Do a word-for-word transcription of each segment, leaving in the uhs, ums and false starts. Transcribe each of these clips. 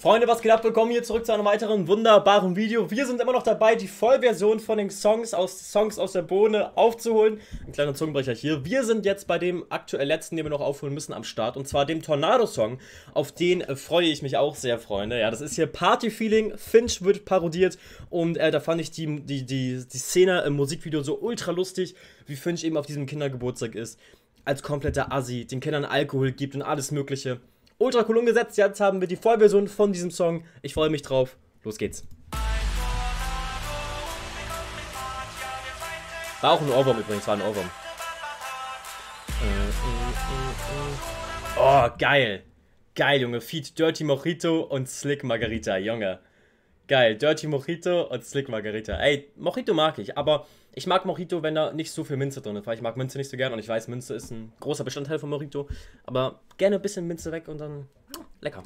Freunde, was geht ab? Willkommen hier zurück zu einem weiteren wunderbaren Video. Wir sind immer noch dabei, die Vollversion von den Songs aus, Songs aus der Bohne aufzuholen. Ein kleiner Zungenbrecher hier. Wir sind jetzt bei dem aktuell letzten, den wir noch aufholen müssen, am Start. Und zwar dem Tornado-Song. Auf den äh, freue ich mich auch sehr, Freunde. Ja, das ist hier Party-Feeling. Finch wird parodiert. Und äh, da fand ich die, die, die, die Szene im Musikvideo so ultra lustig, wie Finch eben auf diesem Kindergeburtstag ist. Als kompletter Assi, den Kindern Alkohol gibt und alles Mögliche. Ultra cool umgesetzt, jetzt haben wir die Vollversion von diesem Song. Ich freue mich drauf. Los geht's. War auch ein Ohrwurm übrigens, war ein Ohrwurm. Oh, geil. Geil, Junge. Feat Dirty Mojito und Slick Margarita, Junge. Geil, Dirty Mojito und Slick Margarita. Ey, Mojito mag ich, aber ich mag Mojito, wenn da nicht so viel Minze drin ist, weil ich mag Minze nicht so gern und ich weiß, Minze ist ein großer Bestandteil von Mojito, aber gerne ein bisschen Minze weg und dann lecker.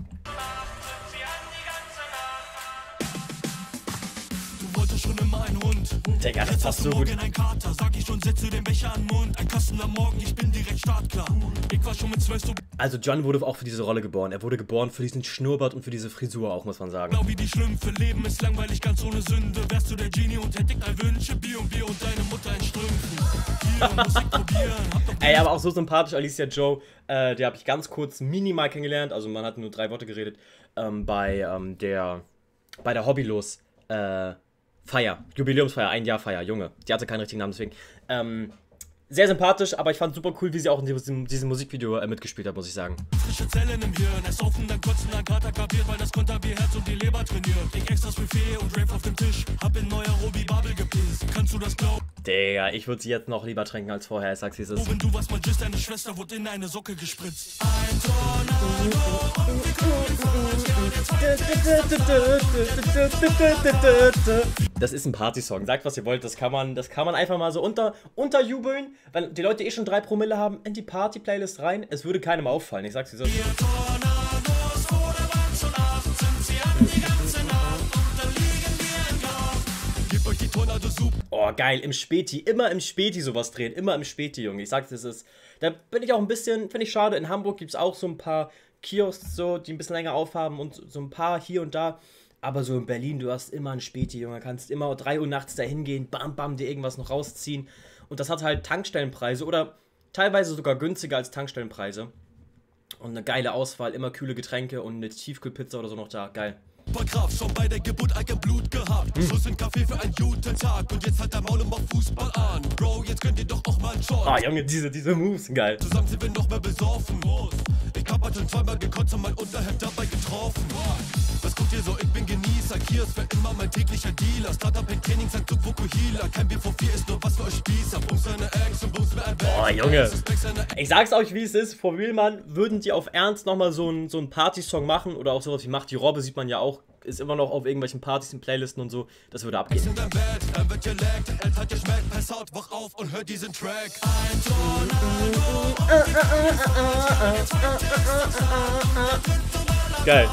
Schon immer ein Hund. Digga, das passt so gut. Ein Kater, sag ich und setze den Becher an den Mund. Ein Kasten am Morgen, ich bin direkt startklar. Ich war schon mit zwölf so. Also John wurde auch für diese Rolle geboren. Er wurde geboren für diesen Schnurrbart und für diese Frisur auch, muss man sagen. Genau wie die Schlümpfe, Leben ist langweilig, ganz ohne Sünde. Wärst du der Genie und hätte ich all Wünsche, Bier und Bier und deine Mutter in Strümpfen. Hier, Musik probieren. Ey, aber auch so sympathisch, Alicia Joe. Äh, der habe ich ganz kurz minimal kennengelernt. Also man hat nur drei Worte geredet. Ähm, bei ähm, der bei der Hobbylos äh, Feier, Jubiläumsfeier, ein Jahr Feier, Junge. Die hatte keinen richtigen Namen, deswegen. Ähm, sehr sympathisch, aber ich fand super cool, wie sie auch in diesem, diesem Musikvideo äh, mitgespielt hat, muss ich sagen. Frische Zellen im Hirn, ersaufen, dann kotzen, dann Kater kapiert, weil das Konterbier-Herz und die Leber trainiert. Ich extras Buffet und Rave auf dem Tisch, hab in neuer Robi Babel gepisst. Kannst du das glauben? Digga, ich würde sie jetzt noch lieber trinken als vorher, ich sag's wie es ist. Wenn du was mal just, deine Schwester wurde in eine Socke gespritzt. Ein Tornado und wir kommen Das ist ein Party-Song, sagt was ihr wollt, das kann man, das kann man einfach mal so unter, unterjubeln, weil die Leute eh schon drei Promille haben, in die Party-Playlist rein, es würde keinem auffallen, ich sag's wie es ist. Oh, geil, im Späti, immer im Späti sowas drehen, immer im Späti, Junge, ich sag's, das ist, da bin ich auch ein bisschen, finde ich schade, in Hamburg gibt's auch so ein paar Kiosks, so, die ein bisschen länger aufhaben und so ein paar hier und da, aber so in Berlin, du hast immer ein Späti, Junge, kannst immer drei Uhr nachts dahin gehen, bam, bam, dir irgendwas noch rausziehen und das hat halt Tankstellenpreise oder teilweise sogar günstiger als Tankstellenpreise und eine geile Auswahl, immer kühle Getränke und eine Tiefkühlpizza oder so noch da, geil. Kraft, schon bei der Geburt Blut gehabt. Hm. Schuss in Kaffee für einen guten Tag. Und jetzt halt der Maul und mach Fußball an. Bro, jetzt könnt ihr doch auch mal einen Shot. Ah, Junge, diese, diese Moves sind geil. Zusammen sind wir noch mehr besoffen. Ich hab halt schon zweimal gekotzt und mein Unterhemd dabei getroffen. Was guckt ihr so? Ich bin Genießer. Kios für immer mein täglicher Dealer. Startup in Trainingsanzug, Vokuhila. Kein Bier vor vier ist nur was für euch Spießer. Bums seine Ex und bums mir ein Bag. Oh, Junge. Ich sag's euch, wie es ist. For real, Mann, würden die auf Ernst nochmal so einen so einen Party-Song machen oder auch sowas wie Macht die Robbe, sieht man ja auch, ist immer noch auf irgendwelchen Partys und Playlisten und so, das würde abgehen. In deinem Bett, er wird geleckt, er hat geschmeckt, pass out, wach auf und hört diesen Track. Ein Tornado. Geil.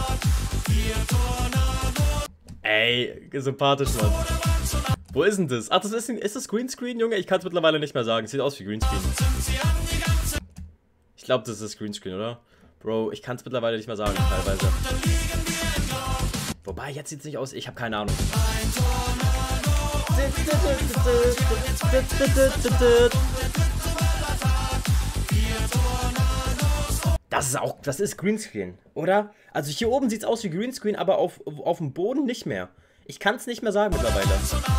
Ey, sympathisch, Mann. Wo ist denn das? Ach, das ist, ist das Greenscreen, Junge? Ich kann es mittlerweile nicht mehr sagen. Sieht aus wie Greenscreen. Ich glaube, das ist Greenscreen, oder? Bro, ich kann es mittlerweile nicht mehr sagen, teilweise. Wobei, jetzt sieht es nicht aus. Ich habe keine Ahnung. Das ist auch, das ist Greenscreen, oder? Also hier oben sieht es aus wie Greenscreen, aber auf, auf dem Boden nicht mehr. Ich kann es nicht mehr sagen mittlerweile.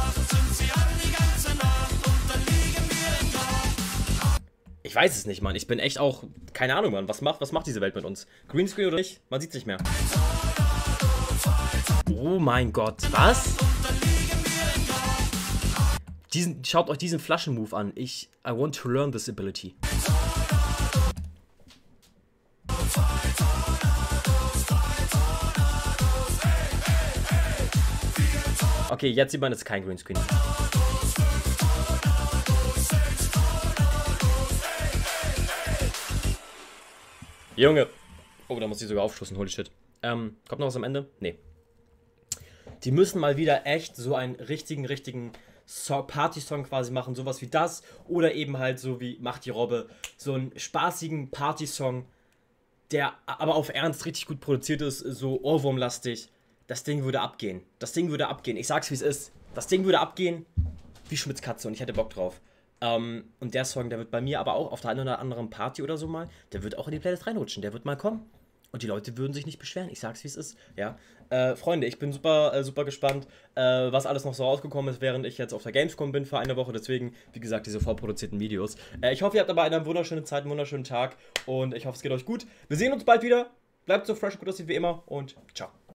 Ich weiß es nicht, Mann. Ich bin echt auch, keine Ahnung, Mann. Was macht, was macht diese Welt mit uns? Greenscreen oder nicht? Man sieht es nicht mehr. Oh mein Gott, was? Diesen, schaut euch diesen Flaschenmove an. Ich, I want to learn this ability. Okay, jetzt sieht man, es ist kein Greenscreen. Junge. Oh, da muss ich sogar aufstoßen, holy shit. Ähm, kommt noch was am Ende? Nee. Die müssen mal wieder echt so einen richtigen, richtigen so Party-Song quasi machen, sowas wie das. Oder eben halt so wie Macht die Robbe, so einen spaßigen Party-Song. der aber auf Ernst richtig gut produziert ist, so Ohrwurmlastig, das Ding würde abgehen. Das Ding würde abgehen. Ich sag's, wie es ist. Das Ding würde abgehen wie Schmitz Katze und ich hätte Bock drauf. Ähm, und der Song, der wird bei mir aber auch auf der einen oder anderen Party oder so mal, der wird auch in die Playlist reinrutschen. Der wird mal kommen. Und die Leute würden sich nicht beschweren. Ich sag's, wie es ist. Ja. Äh, Freunde, ich bin super, äh, super gespannt, äh, was alles noch so rausgekommen ist, während ich jetzt auf der Gamescom bin für eine Woche. Deswegen, wie gesagt, diese vorproduzierten Videos. Äh, ich hoffe, ihr habt dabei eine wunderschöne Zeit, einen wunderschönen Tag. Und ich hoffe, es geht euch gut. Wir sehen uns bald wieder. Bleibt so fresh und gut aussieht wie immer. Und ciao.